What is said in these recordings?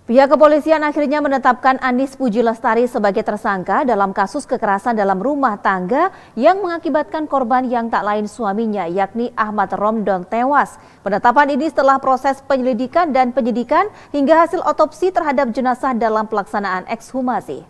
Pihak kepolisian akhirnya menetapkan Anis Puji Lestari sebagai tersangka dalam kasus kekerasan dalam rumah tangga yang mengakibatkan korban yang tak lain suaminya, yakni Ahmad Romdon tewas. Penetapan ini setelah proses penyelidikan dan penyidikan hingga hasil otopsi terhadap jenazah dalam pelaksanaan ekshumasi.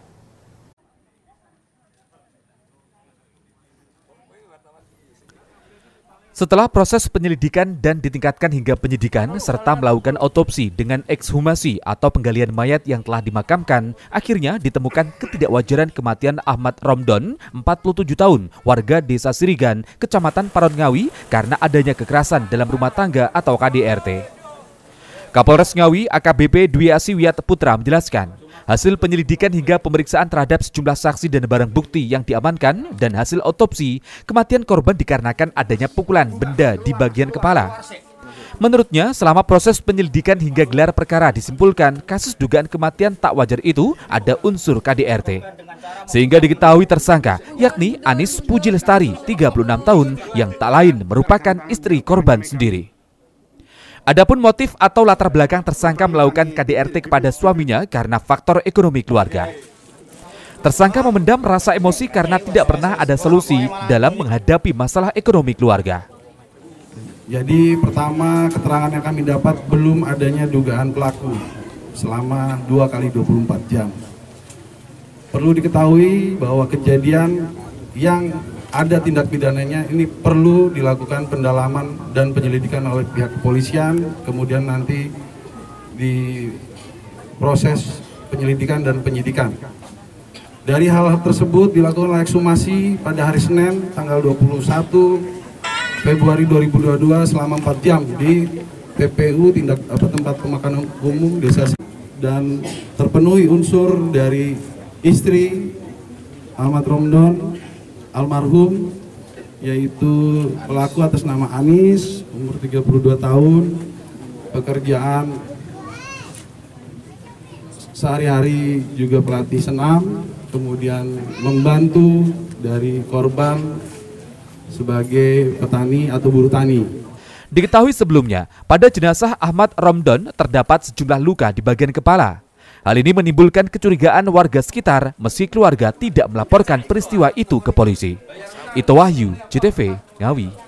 Setelah proses penyelidikan dan ditingkatkan hingga penyidikan serta melakukan otopsi dengan ekshumasi atau penggalian mayat yang telah dimakamkan, akhirnya ditemukan ketidakwajaran kematian Ahmad Romdon, 47 tahun, warga Desa Sirigan, Kecamatan Parongawi karena adanya kekerasan dalam rumah tangga atau KDRT. Kapolres Ngawi AKBP Dwi Asiwiyat Putra menjelaskan, hasil penyelidikan hingga pemeriksaan terhadap sejumlah saksi dan barang bukti yang diamankan dan hasil otopsi, kematian korban dikarenakan adanya pukulan benda di bagian kepala. Menurutnya, selama proses penyelidikan hingga gelar perkara disimpulkan kasus dugaan kematian tak wajar itu ada unsur KDRT. Sehingga diketahui tersangka, yakni Anis Puji Lestari, 36 tahun, yang tak lain merupakan istri korban sendiri. Adapun motif atau latar belakang tersangka melakukan KDRT kepada suaminya karena faktor ekonomi keluarga. Tersangka memendam rasa emosi karena tidak pernah ada solusi dalam menghadapi masalah ekonomi keluarga. Jadi pertama, keterangan yang kami dapat belum adanya dugaan pelaku selama 2 kali 24 jam. Perlu diketahui bahwa kejadian yang ada tindak pidananya ini perlu dilakukan pendalaman dan penyelidikan oleh pihak kepolisian, kemudian nanti di proses penyelidikan dan penyidikan. Dari hal tersebut dilakukan ekshumasi pada hari Senin tanggal 21 Februari 2022 selama 4 jam di TPU tempat pemakaman umum Desa dan terpenuhi unsur dari istri Ahmad Romdon almarhum, yaitu pelaku atas nama Anis, umur 32 tahun, pekerjaan sehari-hari juga pelatih senam, kemudian membantu dari korban sebagai petani atau buruh tani. Diketahui sebelumnya, pada jenazah Ahmad Romdon terdapat sejumlah luka di bagian kepala. Hal ini menimbulkan kecurigaan warga sekitar meski keluarga tidak melaporkan peristiwa itu ke polisi. Ito Wahyu, JTV, Ngawi.